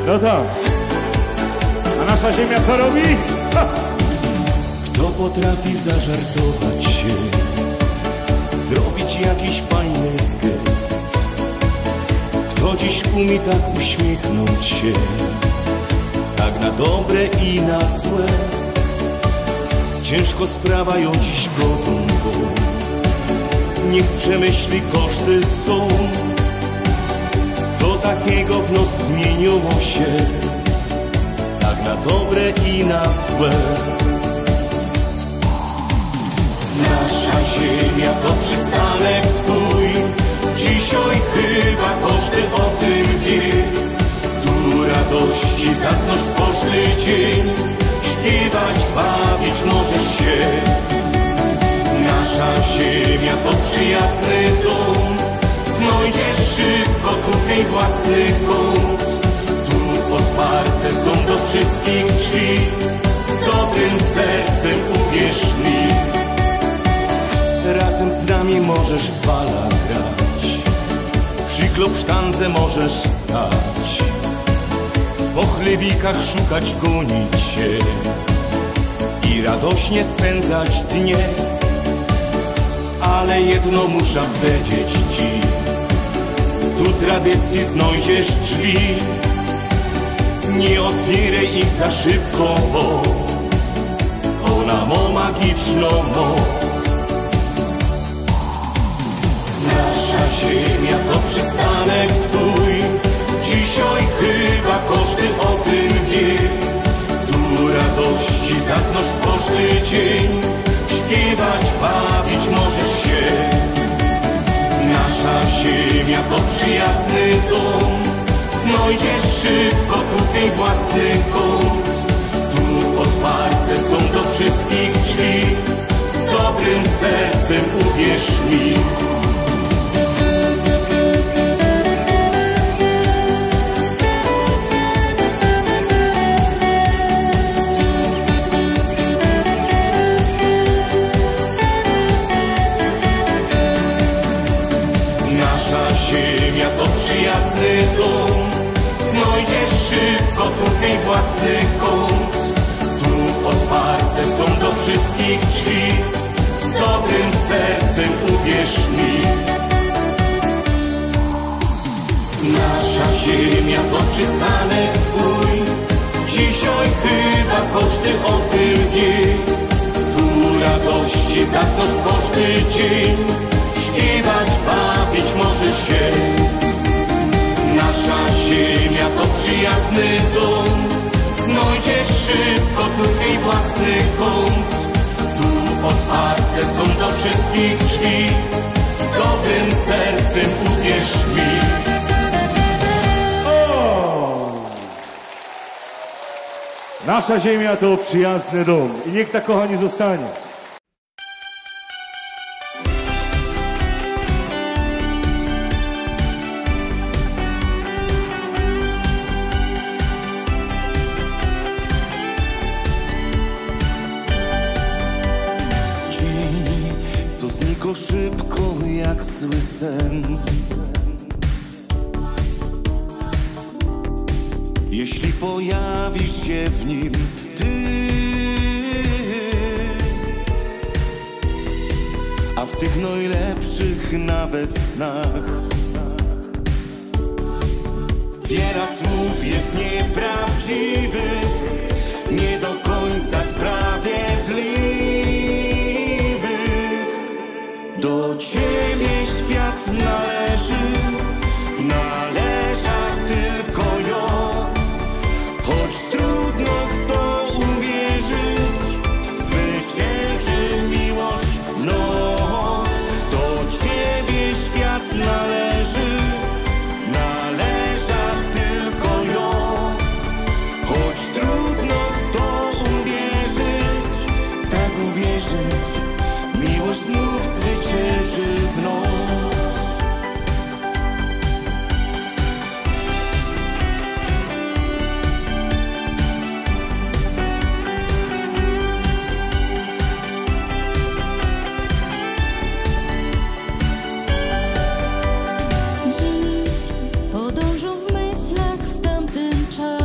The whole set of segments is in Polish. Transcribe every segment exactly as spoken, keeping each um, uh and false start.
No tak. A nasza ziemia co robi? Ha! Kto potrafi zażartować się, zrobić jakiś fajny gest? Kto dziś umie tak uśmiechnąć się, tak na dobre i na złe? Ciężko sprawa ją dziś gotową, niech przemyśli koszty są. Co takiego w nos zmieniło się, tak na dobre i na złe? Nasza ziemia to przystanek twój, dzisiaj chyba każdy o tym wie. Tu radości zasnąć w każdy dzień, śpiewać, bawić możesz się. Nasza ziemia to przyjazny dom, znajdziesz szybko tutaj własny kąt. Tu otwarte są do wszystkich drzwi, z dobrym sercem uwierz mi. Razem z nami możesz bala grać, przy klopsztance możesz stać, po chlewikach szukać, gonić się i radośnie spędzać dnie. Ale jedno muszę powiedzieć ci, tu tradycji znajdziesz drzwi, nie otwieraj ich za szybko, bo ona ma magiczną moc. Nasza ziemia to przystanek twój, dzisiaj chyba każdy o tym wie. Tu radości zasnąć w każdy dzień, śpiewać, bawić możesz się. Nasza ziemia to przyjazny dom, znajdziesz szybko tutaj własny kąt. Tu otwarte są do wszystkich drzwi, z dobrym sercem uwierz mi. Ziemia to przyjazny dom, znajdziesz szybko tutaj własny kąt. Tu otwarte są do wszystkich drzwi, z dobrym sercem uwierz mi. Nasza ziemia to przystanek twój, dzisiaj chyba każdy o tym wie. Tu radości zasnąć w każdy dzień, śpiewać, bawić możesz się. Nasza ziemia to przyjazny dom, znajdziesz szybko tutaj własny kąt. Tu otwarte są do wszystkich drzwi, z dobrym sercem uwierz mi. O! Nasza ziemia to przyjazny dom i niech tak, kochani, zostanie. Co znika szybko jak zły sen. Jeśli pojawisz się w nim ty, a w tych najlepszych nawet snach wiele słów jest nieprawdziwych, nie do końca sprawiedliwych. Do ciebie świat należy, należa tylko ją. Choć trudno w to uwierzyć, zwycięży miłość w nos. Do ciebie świat należy, należa tylko ją. Choć trudno w to uwierzyć, tak uwierzyć, miłość znów zwycięży w noc. Dziś podążą w myślach w tamten czas.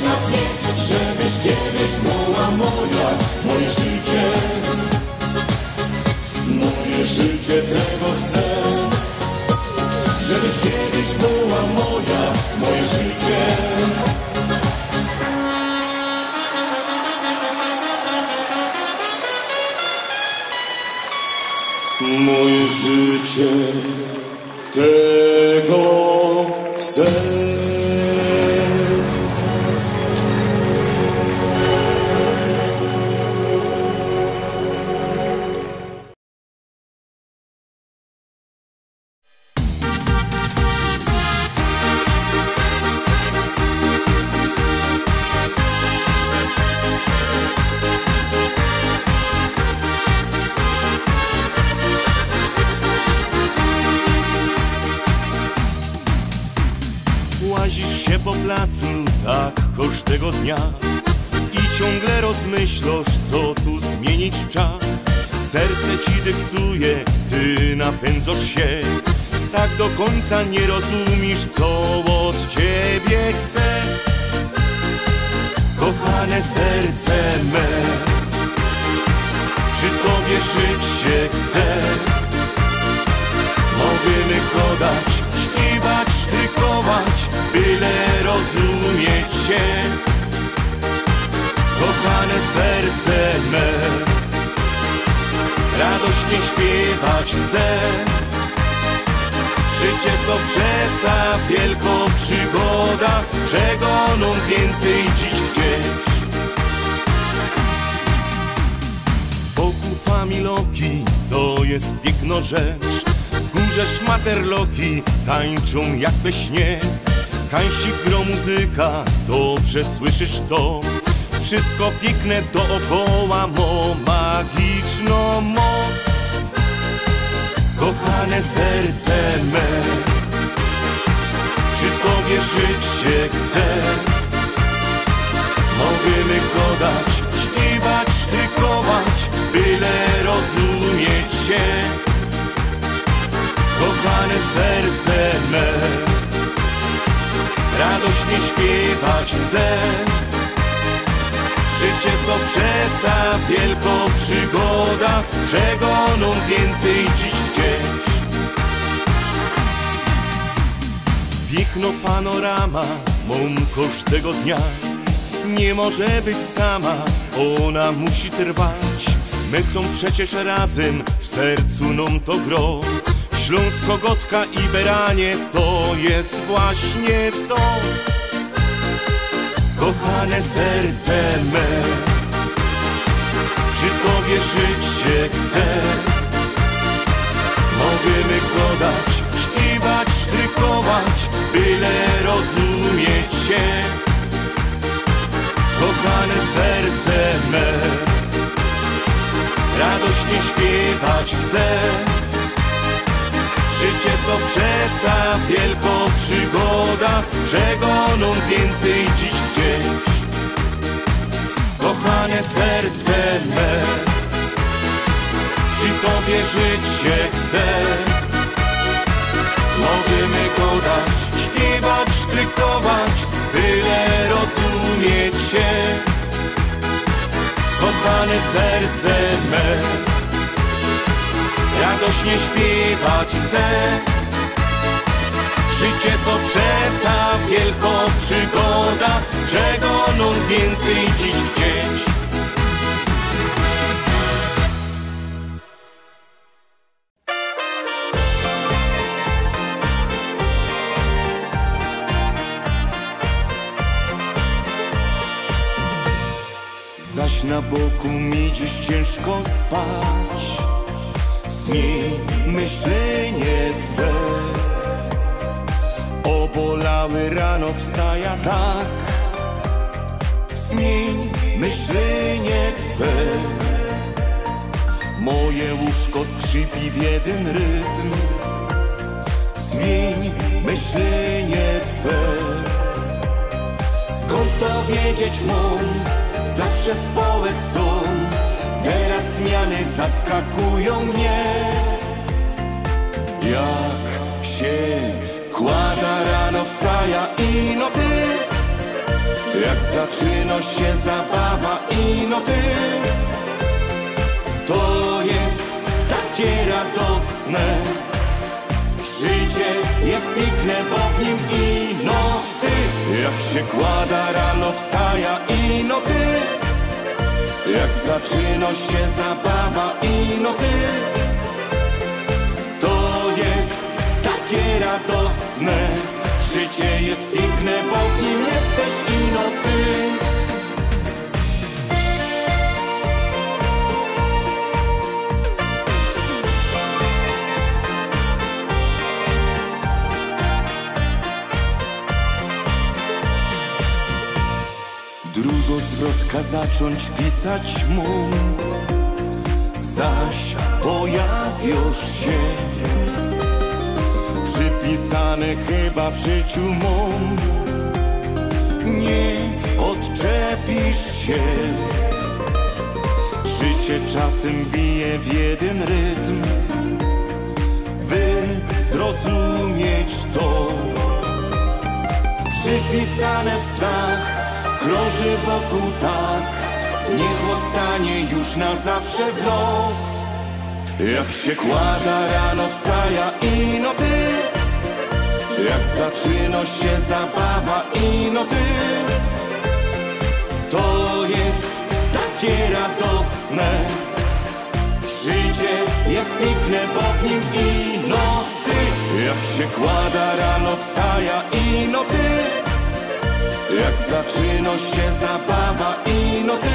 na dnie, żebyś kiedyś była moja, moje życie, moje życie tego chcę. Żebyś kiedyś była moja, moje życie. Moje życie tego chcę. Łazisz się po placu tak każdego dnia i ciągle rozmyślasz, co tu zmienić trzeba. Serce ci dyktuje, ty napędzasz się, tak do końca nie rozumiesz, co od ciebie chce. Kochane serce me, przy tobie żyć się chce. Możemy gadać, śpiewać, sztrykować, byle rozumieć się. Kochane serce me, radośnie śpiewać chcę. Życie to przeca wielka przygoda, czego nam więcej dziś chcieć. Spokój familoki to jest piękna rzecz. W górze szmaterloki tańczą jak we śnie. Kańsik gro muzyka, dobrze słyszysz to. Wszystko piękne dookoła ma magiczną moc. Kochane serce me, przy tobie żyć się chce. Możemy gadać, śpiewać, sztrykować, byle rozumieć się. Kochane serce me, radośnie śpiewać chcę. Życie to przeca wielka przygoda, czego nam więcej dziś chcieć. Piękno panorama mam każdego dnia. Nie może być sama, ona musi trwać. My są przecież razem, w sercu nam to gro. Śląsko-Gotka i Beranie to jest właśnie to. Kochane serce me, przy tobie żyć się chce. Możemy gadać, śpiewać, sztrykować, byle rozumieć się. Kochane serce me, radośnie śpiewać chcę. Życie to przeca wielka przygoda, czego nam więcej dziś chcieć. Kochane serce me, przy tobie żyć się chce. Możemy gadać, śpiewać, sztrykować, byle rozumieć się. Kochane serce me, radośnie śpiewać chcę. Życie to przeca wielka przygoda, czego nam więcej dziś chcieć. Zaś na boku mi dziś ciężko spać. Zmień myślenie Twe. Obolały rano wstaja tak. Zmień myślenie Twe. Moje łóżko skrzypi w jeden rytm. Zmień myślenie Twe. Skąd to wiedzieć mam? Zawsze społek są. Teraz zmiany zaskakują mnie. Jak się kłada rano wstaja ino Ty. Jak zaczyna się zabawa i no ty, to jest takie radosne. Życie jest piękne, bo w nim ino ty. Jak się kłada rano wstaja ino ty. Jak zaczyna się zabawa ino ty, to jest takie radosne. Życie jest piękne, bo w nim jesteś ino ty. Drugozwrotka zacząć pisać mum, zaś pojawiasz się. Przypisane chyba w życiu mum, nie odczepisz się. Życie czasem bije w jeden rytm, by zrozumieć to. Przypisane w snach krąży wokół tak, niech ostanie już na zawsze w nos. Jak się kłada rano wstaja ino ty. Jak zaczyna się zabawa ino ty, to jest takie radosne. Życie jest piękne, bo w nim ino ty. Jak się kłada rano wstaja ino ty. Jak zaczyna się zabawa ino ty,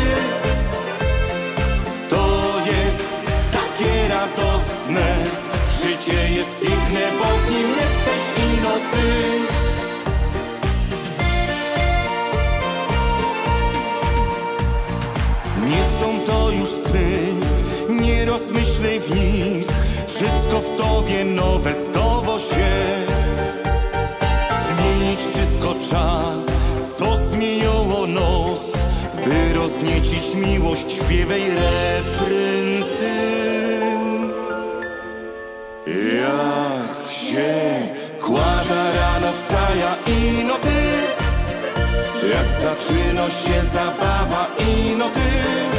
to jest takie radosne. Życie jest piękne, bo w nim jesteś ino ty. Nie są to już sny, nie rozmyślej w nich. Wszystko w tobie nowe stało się. Zmienić wszystko czas, co zmieniło nos, by rozniecić miłość, śpiewaj refryn tym. Jak się kłada rano wstaja ino ty. Jak zaczyna się zabawa ino ty,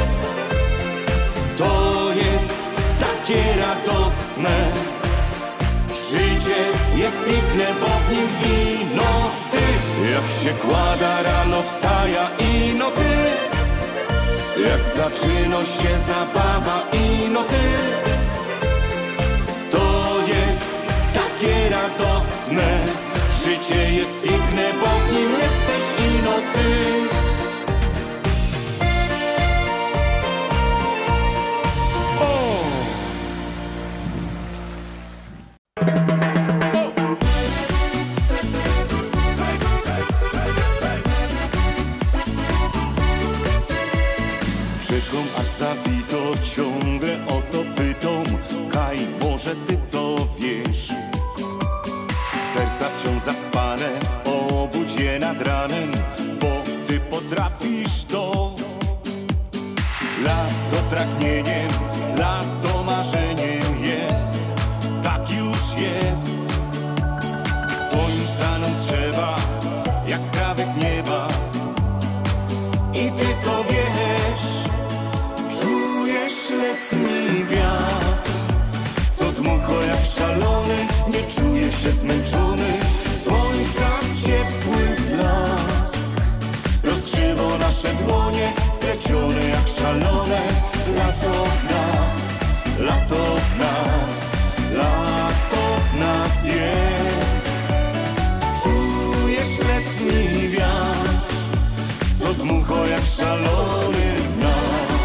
to jest takie radosne. Życie jest piękne, bo w nim ino ty. Jak się kłada rano wstaja ino ty. Jak zaczyna się zabawa ino ty, to jest takie radosne. Życie jest piękne, bo w nim jesteś ino ty. Czekam aż zawito, ciągle o to pytam. Kaj, może ty to wiesz? Serca wciąż zaspane, obudź je nad ranem, bo ty potrafisz to. Lato pragnieniem, lato marzeniem jest, tak już jest. Słońca nam trzeba, jak skrawek nieba, i ty to wiesz. Czujesz letni wiatr, co dmucha jak szalony, nie czuję się zmęczony. Słońca ciepły blask rozgrzewa nasze dłonie, splecione jak szalone. Lato w nas, lato w nas, lato w nas jest. Czujesz letni wiatr, co dmucha jak szalony w nas.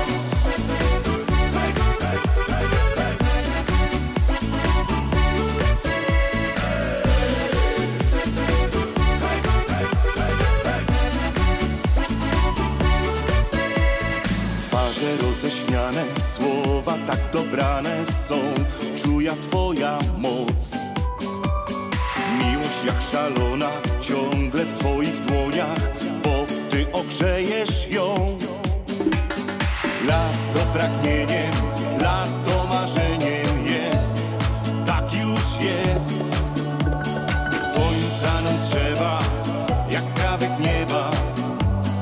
Twarze roześmiane, słowa tak dobrane są, czuja twoja moc. Miłość jak szalona, ciągle w twoich dłoniach, bo ty ogrzejesz ją. Lato pragnieniem, lato marzeniem jest, tak już jest. Słońca nam trzeba, jak skrawek nieba,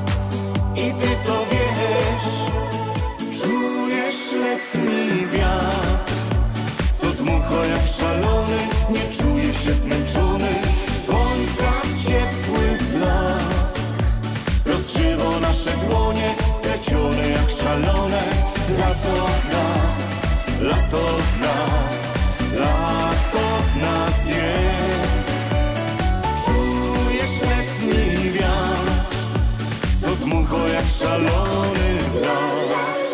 letni wiatr, co dmucha jak szalony, nie czuję się zmęczony. Słońca ciepły blask rozgrzewa nasze dłonie, splecione jak szalone. Lato w nas, lato w nas, lato w nas jest. Czujesz letni wiatr, co dmucha jak szalony w nas.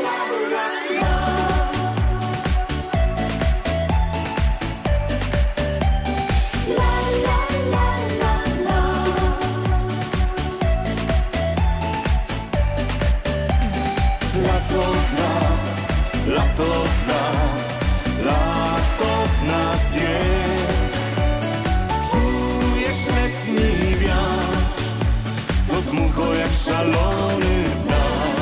Lato w nas, lato w nas, lato w nas jest. Czujesz letni wiatr, co dmucha jak szalony w nas.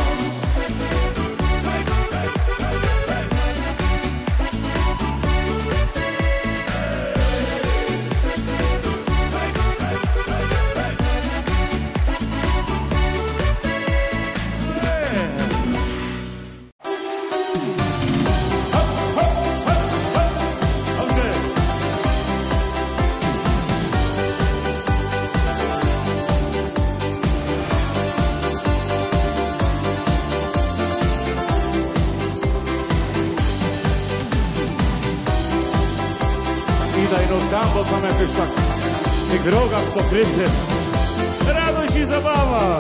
Daj no sam, bo sam jakoś tak w tych rogach pokryty. Radość i zabawa.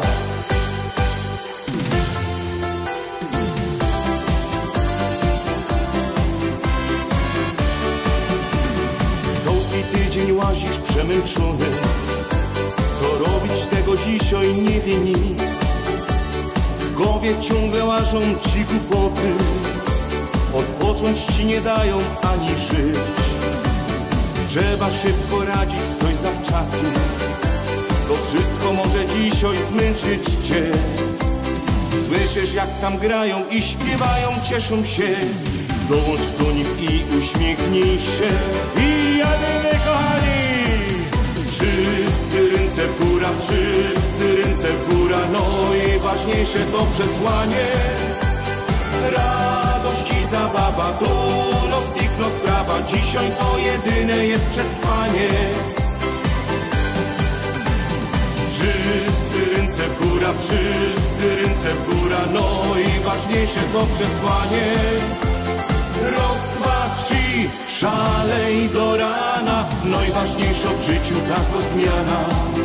Cały tydzień łazisz przemęczony, co robić tego dzisiaj nie wie nikt. W głowie ciągle łażą ci głupoty, odpocząć ci nie dają ani żyć. Trzeba szybko radzić, coś zawczasu, to wszystko może dzisiaj zmęczyć cię. Słyszysz jak tam grają i śpiewają, cieszą się. Dołącz do nich i uśmiechnij się. I jadymy, kochani! Wszyscy ręce w górę, wszyscy ręce w górę. No i ważniejsze to przesłanie. Radość i zabawa, to los pikno sprawa. Dzisiaj to jedyne jest przetrwanie. Wszyscy ręce w górę, wszyscy ręce w górę. No i ważniejsze to przesłanie. Raz, dwa, trzy, szalej do rana. No i ważniejsza w życiu taka zmiana.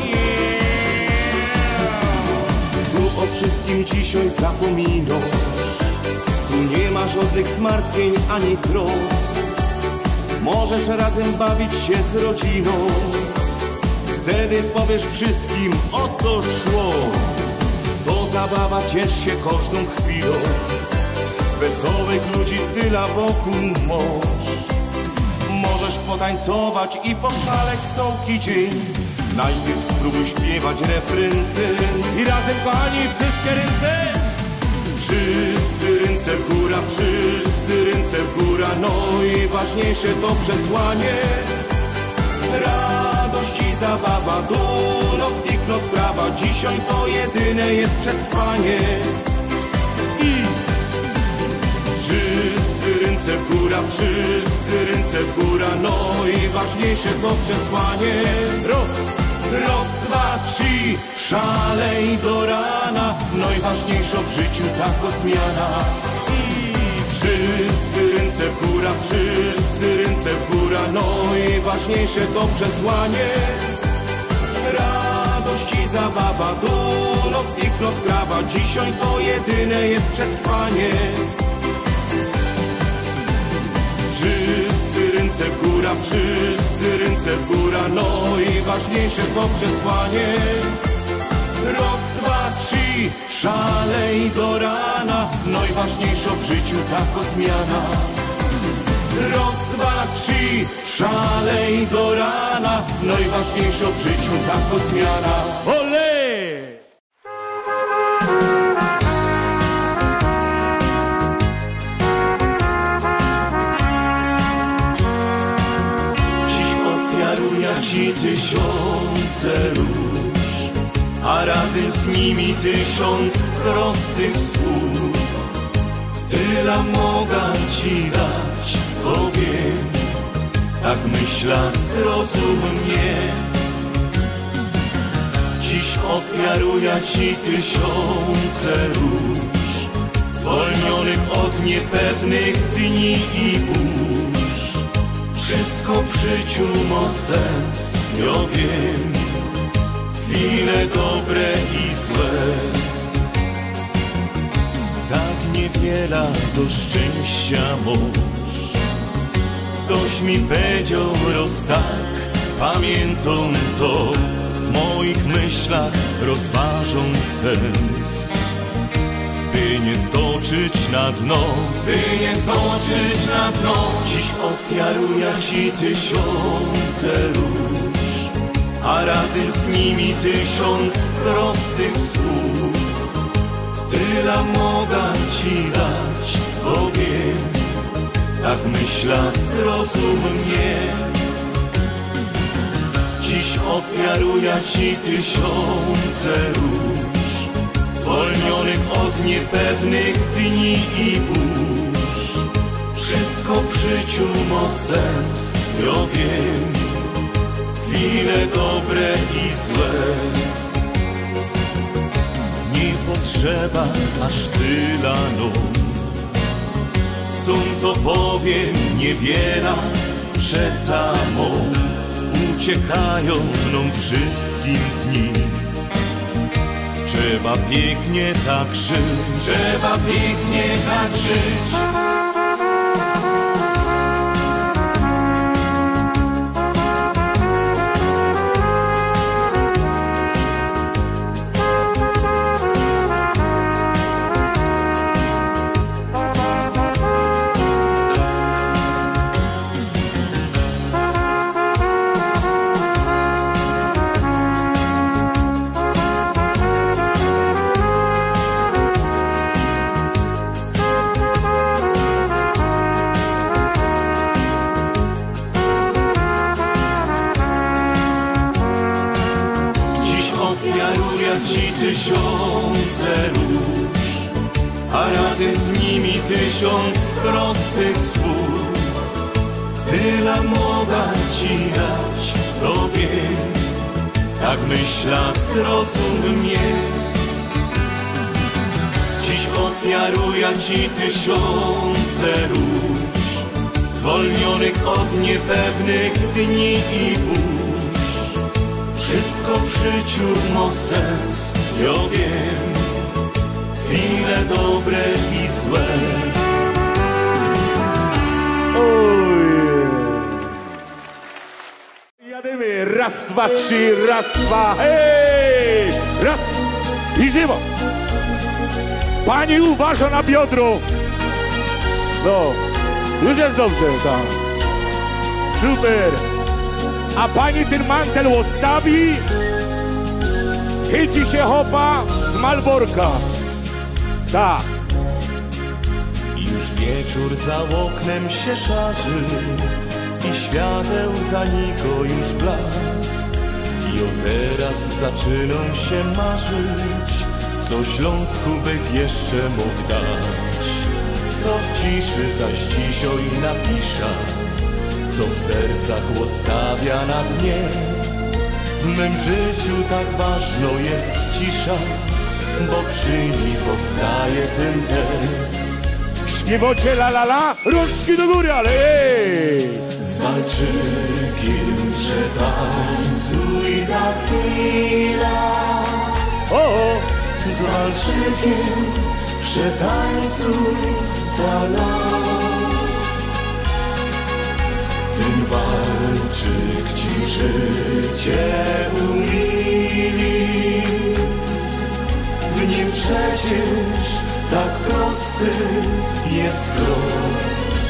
Tu o wszystkim dzisiaj zapominasz. Tu nie ma żadnych zmartwień ani trosk. Możesz razem bawić się z rodziną. Wtedy powiesz wszystkim, o to szło. To zabawa, ciesz się każdą chwilą. Wesołych ludzi tyle wokół masz. Możesz potańcować i poszaleć cały dzień. Najpierw spróbuj śpiewać refrynty. I razem, kochani, wszystkie ręce. Wszyscy ręce w górę, wszyscy ręce w górę. No i ważniejsze to przesłanie. Radość i zabawa, tu los pikno sprawa. Dzisiaj to jedyne jest przetrwanie. I wszyscy ręce w górę, wszyscy ręce w górę. No i ważniejsze to przesłanie. Roz, roz, dwa, trzy, szalej do rana. No i ważniejsza w życiu taka zmiana. I wszyscy ręce w górę, wszyscy ręce w górę. No i ważniejsze to przesłanie. Radość i zabawa, tu los pikno sprawa. Dzisiaj to jedyne jest przetrwanie. Wszyscy ręce w górę, wszyscy ręce w górę. No i ważniejsze to przesłanie. Raz, dwa, trzy, szalej do rana. No i ważniejsza w życiu taka zmiana. Raz, dwa, trzy, szalej do rana. No i ważniejsza w życiu taka zmiana. Ole! Ci tysiące róż, a razem z nimi tysiąc prostych słów. tyle mogę ci dać, bo wiem, tak myśla, zrozum mnie. Dziś ofiaruję ci tysiące róż, zwolnionych od niepewnych dni i burz. Wszystko w życiu ma sens, ja wiem, chwile dobre i złe. Tak niewiele do szczęścia mąż, ktoś mi powiedział roz tak, pamiętam to, w moich myślach rozważą sens. By nie stoczyć na dno, by nie stoczyć na dno, dziś ofiaruję ci tysiące róż, a razem z nimi tysiąc prostych słów. Tyle mogę ci dać, bo wiem, tak myśla, zrozum mnie. Dziś ofiaruję ci tysiące róż, zwolnionych od niepewnych dni i burz. Wszystko w życiu ma sens, ja wiem, chwile dobre i złe. Nie potrzeba aż tyle nom, sum to powiem niewiele, przeca mą. Uciekają mną wszystkim dni. Trzeba pięknie tak żyć, trzeba pięknie tak żyć. Ci tysiące róż, a razem z nimi tysiąc prostych słów. Tyle mogę ci dać, to wiem, tak myśla, zrozum mnie. Dziś ofiaruję ci tysiące róż, zwolnionych od niepewnych dni i burz. Wszystko w życiu ma sens, ja wiem, chwile dobre i złe. Oj. Jadymy, raz, dwa, trzy, raz, dwa, hej! Raz i żywo! Pani uważa na biodro! No, już jest dobrze, tak. Super! A pani ten mantel odstawi, chyci się chopa z Malborka. Tak. I już wieczór za oknem się szarzy i świateł zaniko już blask. I o teraz zaczynam się marzyć, co Śląsku bych jeszcze mógł dać. Co w ciszy zaś dzisiaj napisza, co w sercach ostawia na dnie. W mym życiu tak ważną jest cisza, bo przy niej powstaje ten tekst. Śpiewocie la la la, rączki do góry, ale ej! Z walczykiem przetańcuj ta chwila. O, o. Z walczykiem przetańcuj ta noc. Ten walczyk ci życie umili. W nim przecież tak prosty jest krok.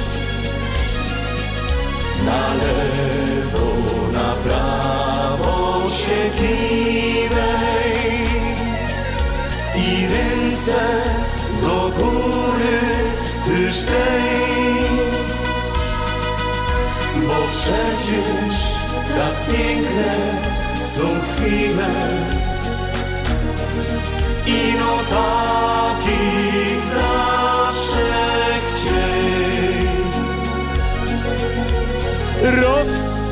Na lewo, na prawo się kiwej i ręce do góry tyż tej. Bo przecież tak piękne są chwile i no takich zawsze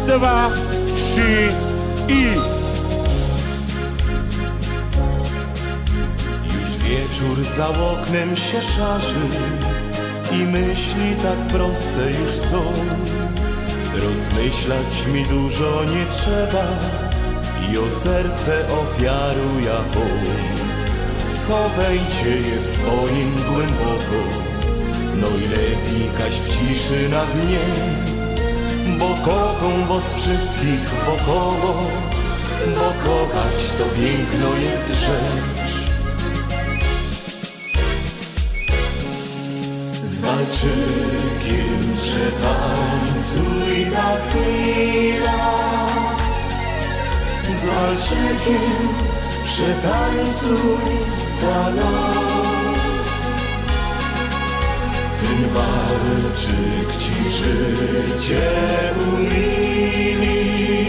dwa, trzy i... Już wieczór za oknem się szarzy i myśli tak proste już są. Rozmyślać mi dużo nie trzeba i o serce ofiaruję hołd. Schowajcie je swoim głęboko, no i lepiej kaść w ciszy na dnie, bo kocham was wszystkich wokoło, bo kochać to piękno jest rzecz. Z walczykiem przetańcuj ta chwila, z walczykiem przetańcuj ta noc. Ten walczyk ci życie umili,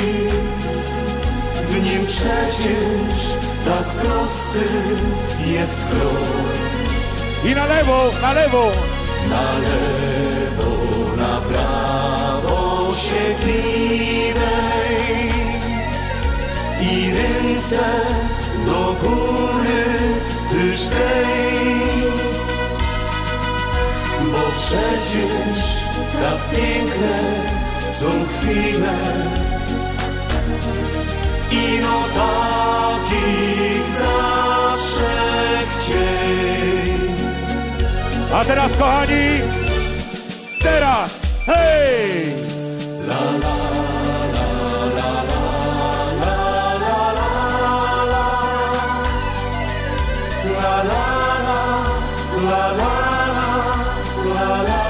w nim przecież tak prosty jest krok. I na lewo, na lewo! Na lewo, na prawo się kiwej i ręce do góry tyż tej, bo przecież tak piękne są chwile i no takich zawsze chciej. A teraz, kochani, teraz, hej! La la la la la la la la la la la la la la.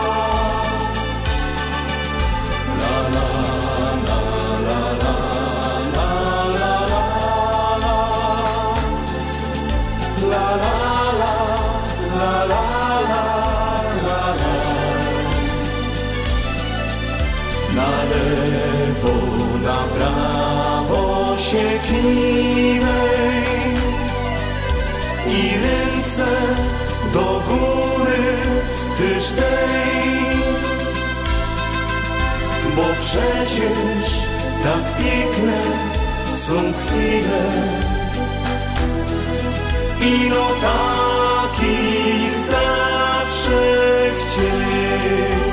Na lewo, na prawo się kiwej i ręce do góry tyż tej, bo przecież tak piękne są chwile i no takich zawsze chciej.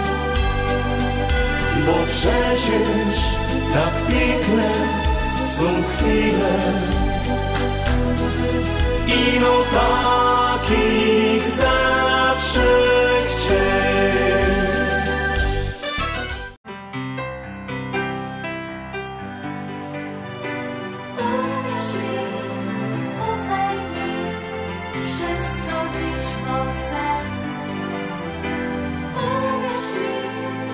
Bo przecież tak piękne są chwile i no takich zawsze chciej. Uwierz mi, ufaj mi, wszystko dziś ma sens. Uwierz mi,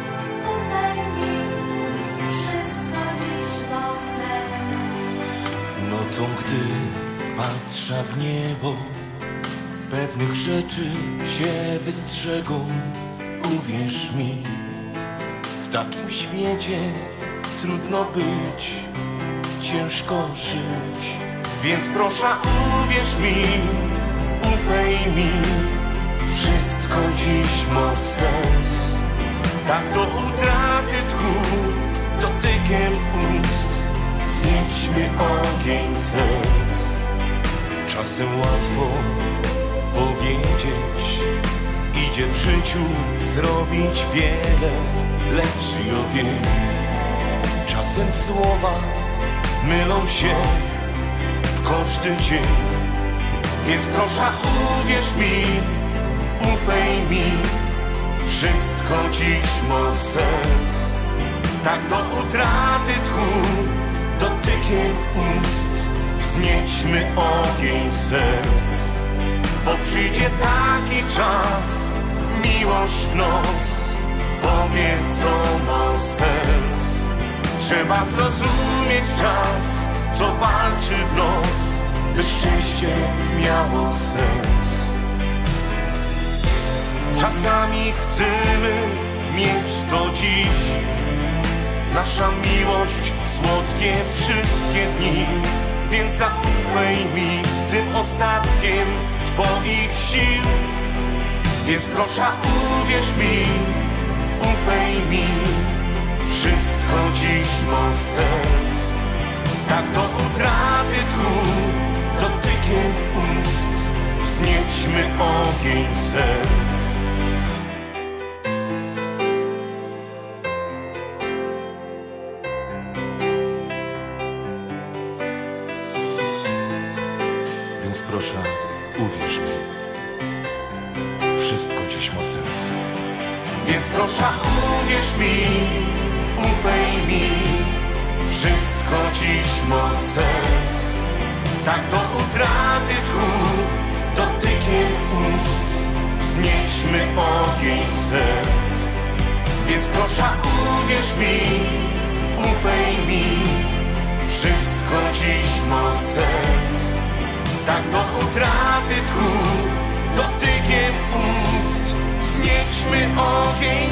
nocą, gdy patrzę w niebo, pewnych rzeczy się wystrzegą. Uwierz mi, w takim świecie trudno być, ciężko żyć. Więc proszę, uwierz mi, ufaj mi, wszystko dziś ma sens. Tak do utraty tchu, dotykiem ust znieśmy ogień serc. Czasem łatwo powiedzieć, idzie w życiu zrobić wiele, lecz ja wiem, czasem słowa mylą się w każdy dzień. Więc proszę, uwierz mi, ufaj mi, wszystko dziś ma sens. Tak do utraty tchu, dotykiem ust wznieśmy ogień serc. Bo przyjdzie taki czas, miłość w nos powie, co ma sens. Trzeba zrozumieć czas, co walczy w nos, by szczęście miało sens. Czasami chcemy mieć to dziś, nasza miłość, słodkie wszystkie dni. Więc zaufaj mi tym ostatkiem twoich sił. Więc proszę, uwierz mi, ufaj mi, wszystko dziś mo sens. Tak do utraty tchu, dotykiem ust wznieśmy ogień serc. Więc proszę, uwierz mi, wszystko dziś ma sens. Więc proszę, uwierz mi, ufaj mi, wszystko dziś ma sens. Tak do utraty tchu, dotykiem ust wznieśmy ogień serc. Więc proszę, uwierz mi, ufaj mi, wszystko dziś ma sens. Tak do utraty tchu, dotykiem ust wznieśmy ogień